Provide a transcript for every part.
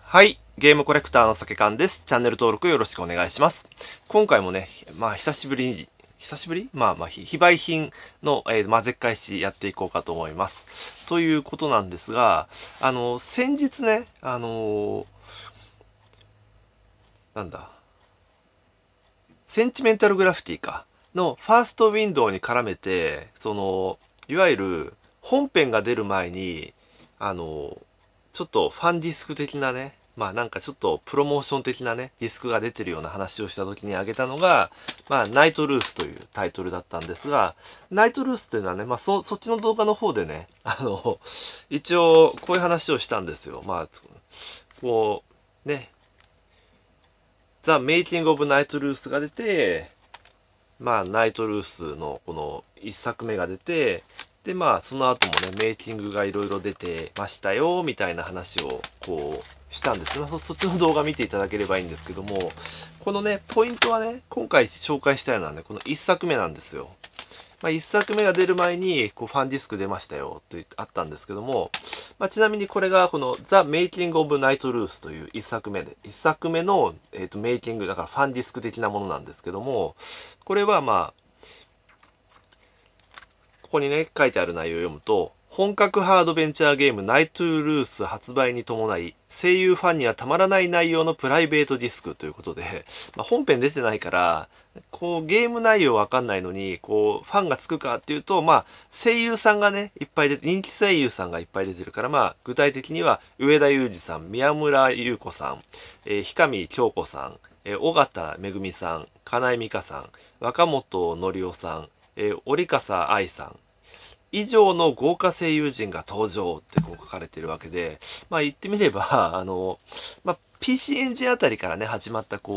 はい。ゲームコレクターの酒缶です。チャンネル登録よろしくお願いします。今回もね、久しぶり非売品の、絶返しやっていこうかと思います。ということなんですが、先日ね、なんだ、センチメンタルグラフィティか、のファーストウィンドウに絡めて、いわゆる本編が出る前に、ちょっとファンディスク的なね、なんかちょっとプロモーション的なね、ディスクが出てるような話をした時に挙げたのが、ナイトルースというタイトルだったんですが、ナイトルースというのはね、そっちの動画の方でね、一応こういう話をしたんですよ。こう、ね、ザ・メイキング・オブ・ナイトルースが出て、ナイトルースのこの一作目が出て、で、その後もね、メイキングがいろいろ出てましたよ、みたいな話を、したんですね。そっちの動画見ていただければいいんですけども、このね、ポイントはね、今回紹介したいのはね、この一作目なんですよ。一作目が出る前に、ファンディスク出ましたよ、とあったんですけども、ちなみにこれが、この、ザ・メイキング・オブ・ナイト・ルースという一作目で、一作目の、メイキング、だからファンディスク的なものなんですけども、これはここにね、書いてある内容を読むと、本格ハードベンチャーゲームナイトゥルース発売に伴い、声優ファンにはたまらない内容のプライベートディスクということで、本編出てないから、ゲーム内容わかんないのに、ファンがつくかっていうと、声優さんがね、いっぱい人気声優さんがいっぱい出てるから、具体的には、上田裕二さん、宮村優子さん、氷上京子さん、尾形めぐみさん、金井美香さん、若本のりおさん、折笠愛さん、以上の豪華声優陣が登場って書かれてるわけで、言ってみれば、PC エンジンあたりからね、始まった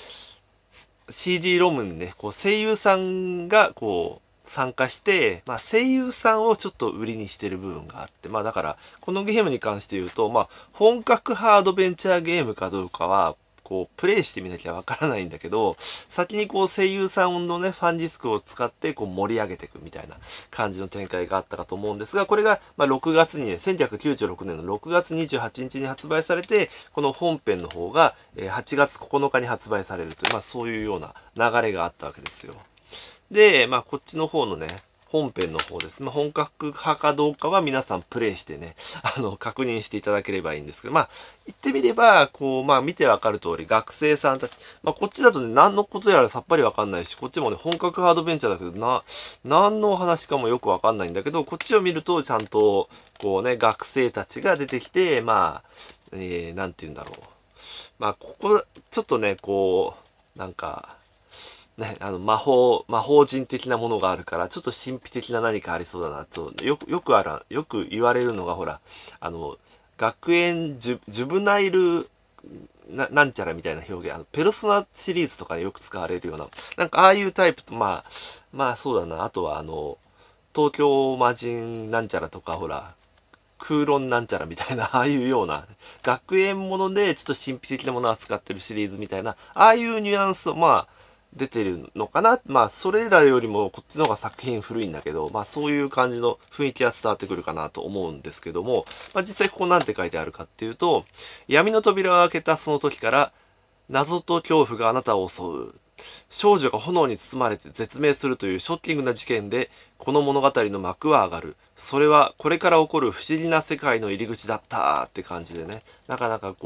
CD ロムにね、声優さんが参加して、声優さんをちょっと売りにしてる部分があって、だから、このゲームに関して言うと、本格ハードベンチャーゲームかどうかは、プレイしてみなきゃわからないんだけど、先に声優さんのね、ファンディスクを使って盛り上げていくみたいな感じの展開があったかと思うんですが、これが、6月にね、1996年の6月28日に発売されて、この本編の方が、8月9日に発売されるという、そういうような流れがあったわけですよ。で、こっちの方のね、本編の方です。本格派かどうかは皆さんプレイしてね、確認していただければいいんですけど、言ってみれば、見てわかる通り、学生さんたち、こっちだとね、何のことやらさっぱりわかんないし、こっちもね、本格ハードベンチャーだけど、何のお話かもよくわかんないんだけど、こっちを見ると、ちゃんと、学生たちが出てきて、なんて言うんだろう。ここ、ちょっとね、なんか、ね、魔法人的なものがあるから、ちょっと神秘的な何かありそうだな。よく言われるのが、ほら、学園ジュブナイルなんちゃらみたいな表現、ペルソナシリーズとかでよく使われるような、なんかああいうタイプと、そうだな。あとは、東京魔人なんちゃらとか、ほら、空論なんちゃらみたいな、ああいうような、学園ものでちょっと神秘的なものを扱ってるシリーズみたいな、ああいうニュアンスを、出てるのかな。それらよりもこっちの方が作品古いんだけど、そういう感じの雰囲気が伝わってくるかなと思うんですけども、実際ここなんて書いてあるかっていうと、闇の扉を開けたその時から、謎と恐怖があなたを襲う。少女が炎に包まれて絶命するというショッキングな事件で、この物語の幕は上がる。それはこれから起こる不思議な世界の入り口だったって感じでね、なかなか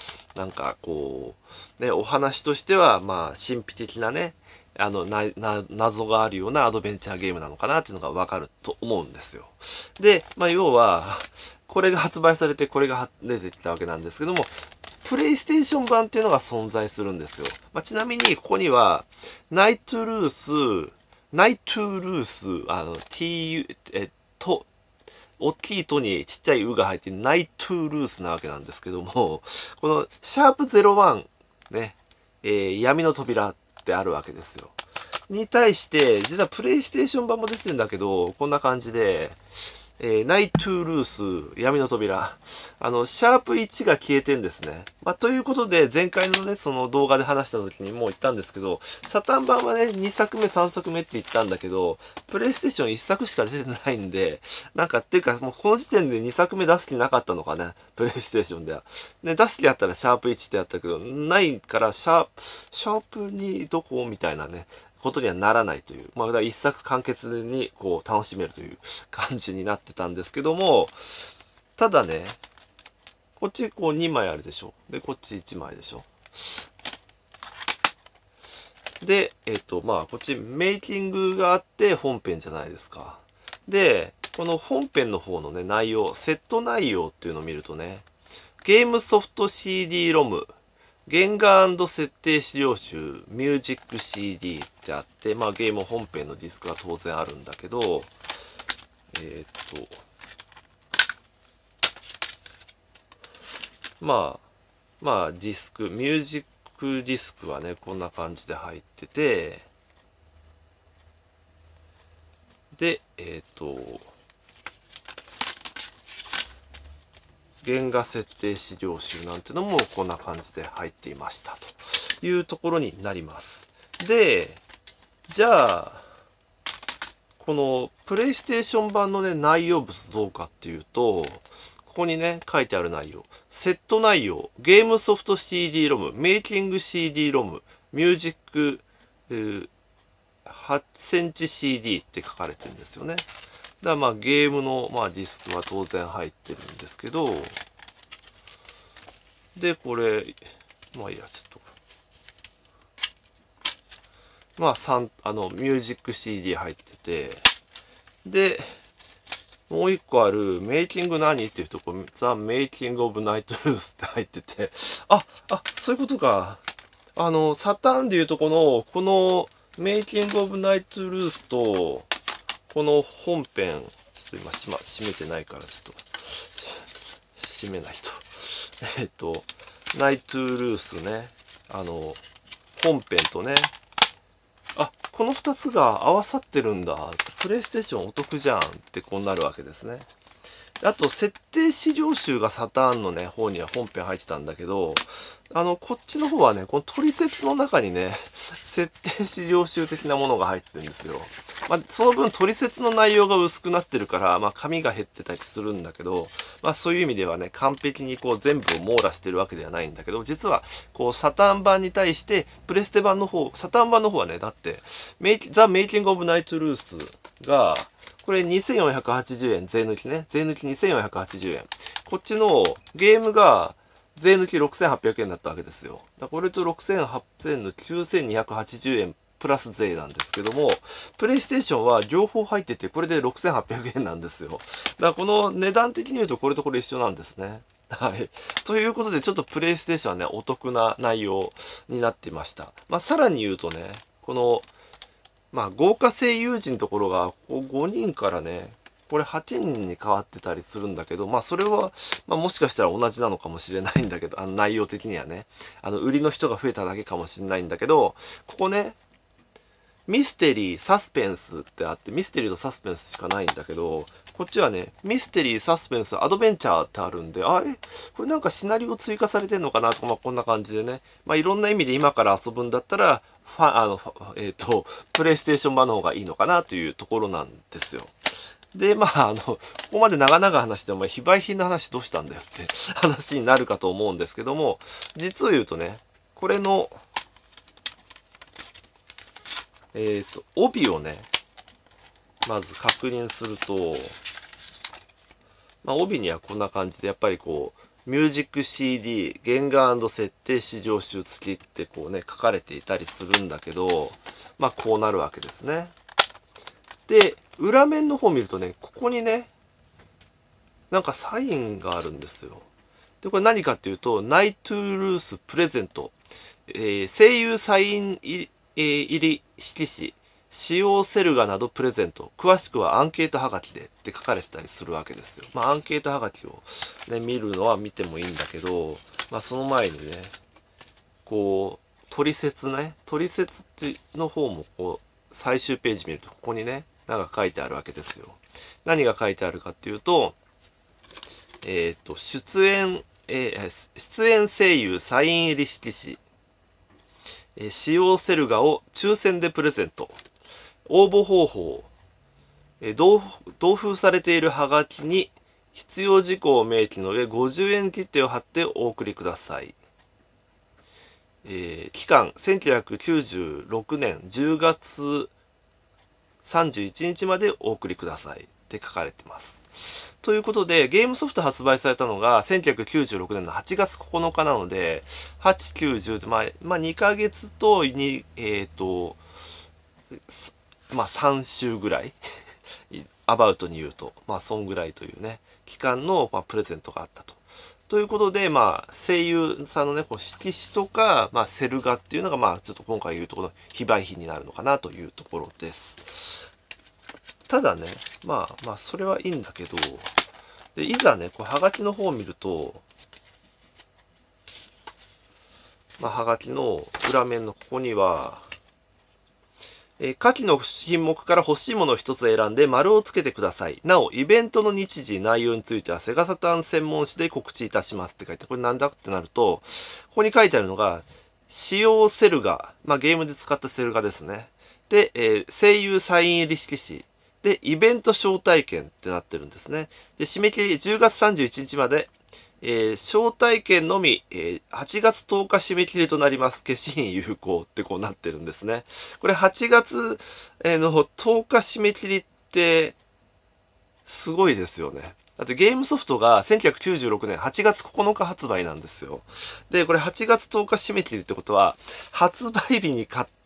ね、お話としては、神秘的なね、謎があるようなアドベンチャーゲームなのかなっていうのがわかると思うんですよ。で、要は、これが発売されてこれが出てきたわけなんですけども、プレイステーション版っていうのが存在するんですよ。ちなみに、ここには、ナイトルース、t、大きいとにちっちゃいうが入ってナイトゥルースなわけなんですけども、このシャープ01ね、闇の扉ってあるわけですよ。に対して、実はプレイステーション版も出てるんだけど、こんな感じで、 ナイトゥールース、闇の扉。シャープ1が消えてんですね。ということで、前回のね、その動画で話した時にもう言ったんですけど、サタン版はね、2作目、3作目って言ったんだけど、プレイステーション1作しか出てないんで、っていうか、もうこの時点で2作目出す気なかったのかね、プレイステーションでは。ね、出す気あったらシャープ1ってやったけど、ないから、シャープ2どこみたいなね、ことにはならないという、だから一作完結にこう楽しめるという感じになってたんですけども、ただね、こっちこう2枚あるでしょ。で、こっち1枚でしょ。で、こっちメイキングがあって本編じゃないですか。で、この本編の方のね、内容、セット内容っていうのを見るとね、ゲームソフト CD ロム、原画&設定資料集、ミュージック CD ってあって、ゲーム本編のディスクは当然あるんだけど、ディスク、ミュージックディスクはね、こんな感じで入ってて、で、原画設定資料集なんてのもこんな感じで入っていましたというところになります。で、じゃあ、このプレイステーション版のね、内容物どうかっていうと、ここにね、書いてある内容。セット内容、ゲームソフト CD ロム、メイキング CD ロム、ミュージック8センチ CD って書かれてるんですよね。だからゲームのディスクは当然入ってるんですけど、で、これ、いいや、ちょっと。ミュージック CD 入ってて、で、もう一個ある、メイキング何っていうとこ、ザ・メイキング・オブ・ナイト・ルースって入ってて、そういうことか。サターンでいうとこのメイキング・オブ・ナイト・ルースと、この本編、ちょっと今閉めてないから、ちょっと、閉めないと。ナイト・ルースね、本編とね、この2つが合わさってるんだ。プレイステーションお得じゃんってこうなるわけですね。あと、設定資料集がサターンのね、方には本編入ってたんだけど、こっちの方はね、この取説の中にね、設定資料集的なものが入ってるんですよ。その分取説の内容が薄くなってるから、紙が減ってたりするんだけど、そういう意味ではね、完璧にこう全部を網羅してるわけではないんだけど、実は、こう、サターン版に対して、プレステ版の方、サターン版の方はね、だって、ザ・メイキング・オブ・ナイト・ルースが、これ2480円、税抜きね。税抜き2480円。こっちのゲームが税抜き6800円だったわけですよ。これと6800の9280円プラス税なんですけども、プレイステーションは両方入ってて、これで6800円なんですよ。だからこの値段的に言うとこれとこれ一緒なんですね。はい。ということで、ちょっとプレイステーションはね、お得な内容になっていました。さらに言うとね、この、豪華声優陣のところが5人からね、これ8人に変わってたりするんだけど、それは、もしかしたら同じなのかもしれないんだけど、内容的にはね、売りの人が増えただけかもしれないんだけど、ここね、ミステリー、サスペンスってあって、ミステリーとサスペンスしかないんだけど、こっちはね、ミステリー、サスペンス、アドベンチャーってあるんで、これなんかシナリオ追加されてんのかなとか、こんな感じでね、いろんな意味で今から遊ぶんだったら、プレイステーション版の方がいいのかなというところなんですよ。で、ここまで長々話しても、非売品の話どうしたんだよって話になるかと思うんですけども、実を言うとね、これの、帯をね、まず確認すると、帯にはこんな感じで、やっぱりこう、ミュージック CD、原画&設定資料集付きってこうね、書かれていたりするんだけど、こうなるわけですね。で、裏面の方を見るとね、ここにね、なんかサインがあるんですよ。で、これ何かっていうと、ナイトゥルースプレゼント、声優サイン入り色紙、使用セル画などプレゼント。詳しくはアンケートはがきでって書かれてたりするわけですよ。アンケートはがきをね、見るのは見てもいいんだけど、その前にね、こう、取説ね、取説っての方もこう、最終ページ見ると、ここにね、 なんか書いてあるわけですよ。何が書いてあるかっていうと、出演声優サイン入り色紙、使用セル画を抽選でプレゼント。応募方法、同封されているハガキに必要事項を明記の上50円切手を貼ってお送りください。期間1996年10月31日までお送りくださいって書かれてます。ということで、ゲームソフト発売されたのが1996年の8月9日なので、8、9、10で、まあ2ヶ月と3週ぐらいアバウトに言うと、そんぐらいというね、期間の、プレゼントがあったと。ということで、声優さんのね、色紙とか、セル画っていうのが、ちょっと今回言うところの非売品になるのかなというところです。ただね、それはいいんだけど、で、いざね、はがきの方を見ると、はがきの裏面のここには、下記の品目から欲しいものを一つ選んで丸をつけてください。なお、イベントの日時、内容についてはセガサターン専門誌で告知いたしますって書いて、これなんだってなると、ここに書いてあるのが、使用セル画、ゲームで使ったセル画ですね。で、声優サイン入り色紙。で、イベント招待券ってなってるんですね。で、締め切り10月31日まで、招待券のみ、8月10日締め切りとなります。消印有効ってこうなってるんですね。これ8月の10日締め切りってすごいですよね。だってゲームソフトが1996年8月9日発売なんですよ。で、これ8月10日締め切りってことは、発売日に買って、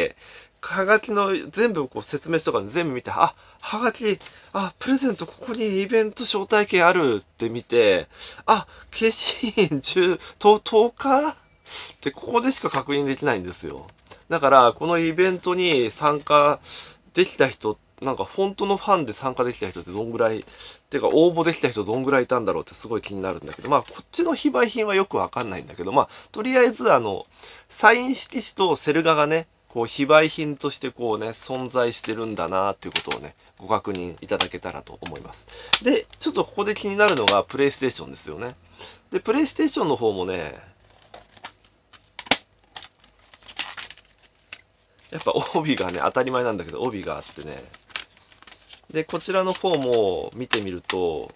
はがきの全部説明書とか全部見て、はがき、プレゼントここにイベント招待券あるって見て、消印10日ってここでしか確認できないんですよ。だから、このイベントに参加できた人、なんか本当のファンで参加できた人ってどんぐらい、てか応募できた人どんぐらいいたんだろうってすごい気になるんだけど、こっちの非売品はよくわかんないんだけど、とりあえずサイン色紙とセル画がね、非売品として存在してるんだなっていうことをね、ご確認いただけたらと思います。で、ちょっとここで気になるのがプレイステーションですよね。で、プレイステーションの方もね、やっぱ帯がね、当たり前なんだけど帯があってね。で、こちらの方も見てみると、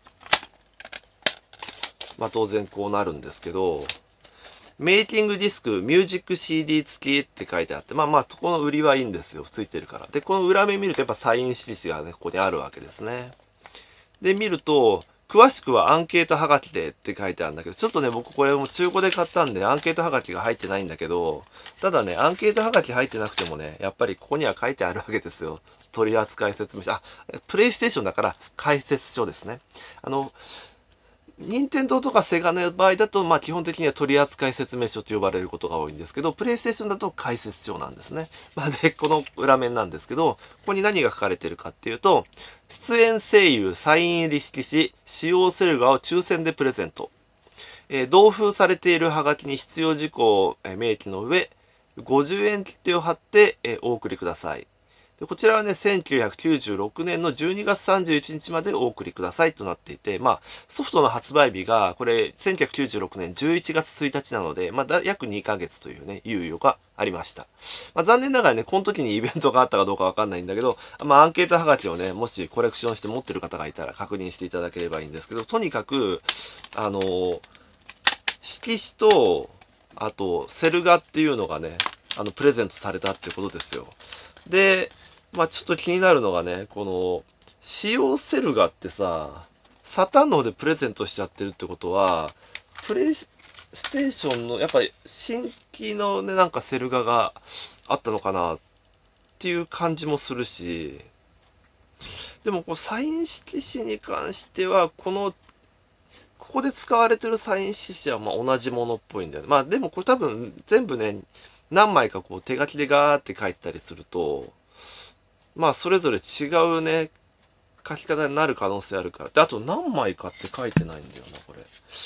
当然こうなるんですけど、メイキングディスク、ミュージック CD 付きって書いてあって、ここの売りはいいんですよ。付いてるから。で、この裏面見るとやっぱサイン色紙がね、ここにあるわけですね。で、見ると、詳しくはアンケートはがきでって書いてあるんだけど、ちょっとね、僕これも中古で買ったんで、アンケートはがきが入ってないんだけど、ただね、アンケートはがき入ってなくてもね、やっぱりここには書いてあるわけですよ。取扱説明書。プレイステーションだから解説書ですね。任天堂とかセガの場合だと、基本的には取扱説明書と呼ばれることが多いんですけど、プレイステーションだと解説書なんですね。で、この裏面なんですけど、ここに何が書かれてるかっていうと、出演声優サイン入り色紙、使用セル画を抽選でプレゼント。同封されているハガキに必要事項を明記の上、50円切手を貼ってお送りください。でこちらはね、1996年の12月31日までお送りくださいとなっていて、ソフトの発売日が、これ、1996年11月1日なので、約2ヶ月というね、猶予がありました。残念ながらね、この時にイベントがあったかどうかわかんないんだけど、アンケートはがきをね、もしコレクションして持ってる方がいたら確認していただければいいんですけど、とにかく、色紙と、あと、セル画っていうのがね、プレゼントされたってことですよ。で、ちょっと気になるのがね、この、使用セル画ってさ、サタンの方でプレゼントしちゃってるってことは、プレイステーションの、やっぱり新規のね、なんかセル画があったのかなっていう感じもするし、でもサイン色紙に関しては、ここで使われてるサイン色紙は同じものっぽいんだよね。でもこれ多分全部ね、何枚か手書きでガーって書いてたりすると、それぞれ違うね、書き方になる可能性あるから。で、あと何枚かって書いてないんだよな、これ。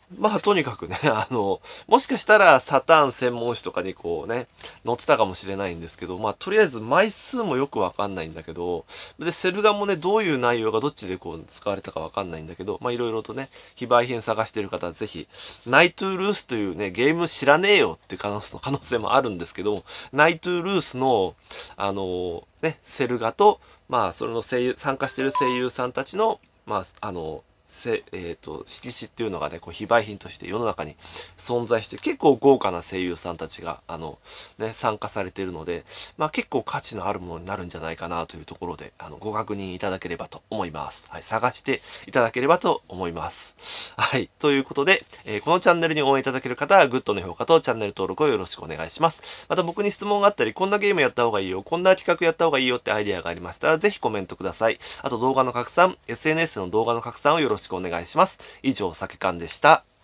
まあとにかくね、もしかしたらサターン専門誌とかにこうね、載ってたかもしれないんですけど、まあとりあえず枚数もよくわかんないんだけど、で、セル画もね、どういう内容がどっちでこう使われたかわかんないんだけど、まあいろいろとね、非売品探してる方はぜひ、ナイトゥールースというね、ゲーム知らねえよっていう可能性もあるんですけども、ナイトゥールースの、セル画と、まあその参加してる声優さんたちの、まあ、色紙っていうのがね、こう非売品として世の中に存在して、結構豪華な声優さんたちが、参加されているので、まあ結構価値のあるものになるんじゃないかなというところで、ご確認いただければと思います。はい、探していただければと思います。はい、ということで、このチャンネルに応援いただける方は、グッドの評価とチャンネル登録をよろしくお願いします。また僕に質問があったり、こんなゲームやった方がいいよ、こんな企画やった方がいいよってアイデアがありましたら、ぜひコメントください。あと動画の拡散、SNS の動画の拡散をよろしくお願いします。以上、さけかんでした。